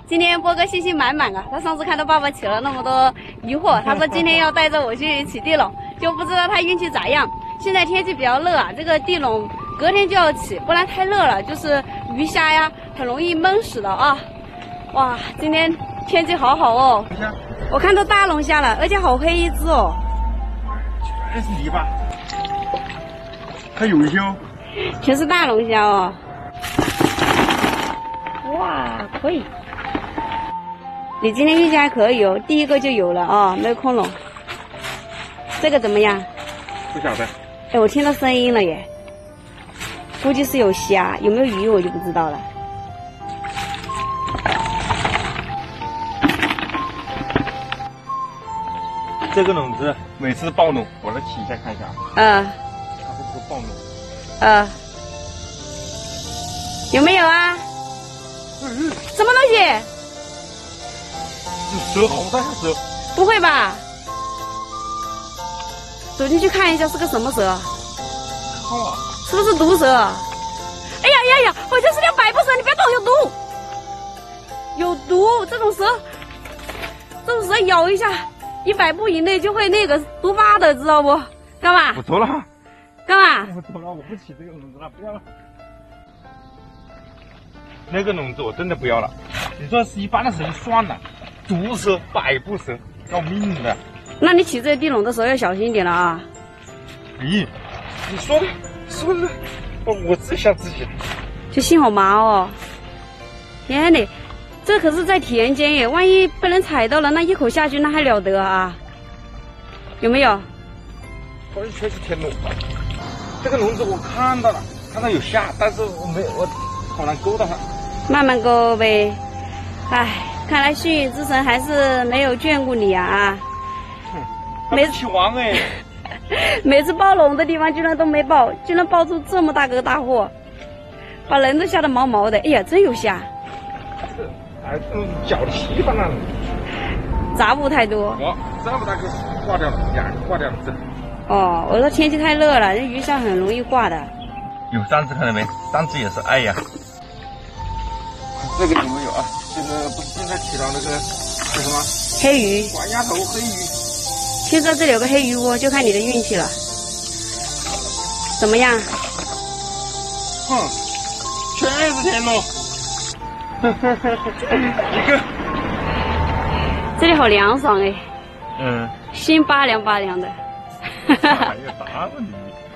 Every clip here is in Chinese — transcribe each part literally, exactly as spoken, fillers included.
今天波哥信心满满啊！他上次看到爸爸起了那么多疑惑，他说今天要带着我去起地垄，就不知道他运气咋样。现在天气比较热啊，这个地垄隔天就要起，不然太热了，就是鱼虾呀很容易闷死的啊！哇，今天天气好好哦，我看到大龙虾了，而且好黑一只哦， 全是泥巴，还有一些哦， 全是大龙虾哦。哇，可以！你今天运气还可以哦，第一个就有了啊、哦，没有空笼。这个怎么样？ 不晓得。 哎，我听到声音了耶，估计是有虾，有没有鱼我就不知道了。 这个笼子每次暴笼，我来起一下看一下啊。 嗯。 它会不会暴笼？ 呃。有没有啊？ 嗯。 什么东西？ 蛇，好大条蛇！ 不会吧？走进去看一下是个什么蛇？ 靠啊！ 是不是毒蛇？哎呀呀呀！好像是条百步蛇，你不要动，有毒！有毒！这种蛇，这种蛇咬一下，一百步以内就会那个毒发的，知道不？干嘛？ 我走了。 干嘛？ 我走了，我不起这个笼子了，不要了。那个笼子我真的不要了。你说是一般的蛇就算了，毒蛇、百步蛇要命的。 那你起这个地笼的时候要小心一点了啊！ 咦，你说的是不是？我我自己吓自己。 就心好麻哦！天哪，这可是在田间耶，万一被人踩到了，那一口下去那还了得啊？有没有？ 好像全是天笼。这个笼子我看到了，看到有虾，但是我没我好难勾到它。 慢慢勾呗。唉，看来幸运之神还是没有眷顾你啊！ 没起完哎， 每次抱笼的地方居然都没抱，居然抱出这么大个大货，把人都吓得毛毛的。哎呀，真有虾！ 哎，这种搅的稀巴烂了， 杂物太多。 哦，这么大个挂掉了，两个挂掉了，这。 哦，我说天气太热了，这鱼虾很容易挂的。 有三只看到没？三只也是，哎呀，这个有没有啊？这个不是现在起到那个叫什么？ 黑鱼。 管丫头黑鱼。 听说这里有个黑鱼窝，就看你的运气了。怎么样？ 哼，全是天龙。一个。 这里好凉爽哎。 嗯。 心拔凉拔凉的。 哪有啥问题？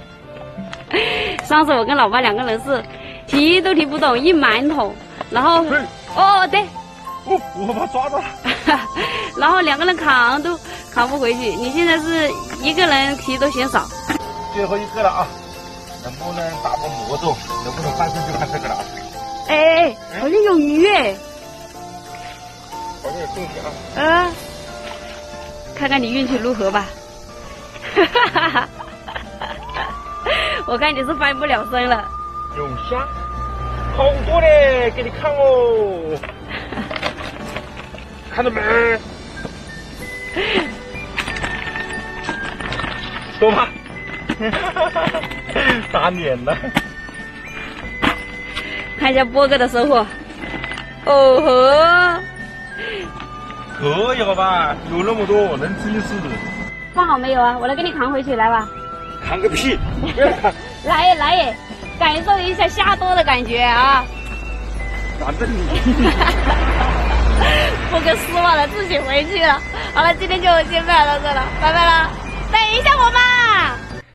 上次我跟老爸两个人是提都提不动，一满桶，然后哦对， 哦我把它抓到了， 然后两个人扛都扛不回去。你现在是一个人提都嫌少。 最后一个了啊，能不能打破魔咒？能不能翻身就看这个了啊！ 哎哎哎，好像有鱼哎， 好像有动静啊。 呃，看看你运气如何吧。哈哈哈！我看你是翻不了身了。 有虾，好多嘞，给你看哦。看到没？多吗？打脸了。 看一下波哥的收获。哦呵， 可以好吧？有那么多，能吃一次。 放好没有啊？我来给你扛回去，来吧。 扛个屁！不要扛。 来耶来耶，感受一下虾多的感觉啊！ 反正你。 波哥失望了，自己回去了。好了，今天就先分享到这了，拜拜了。等一下我们。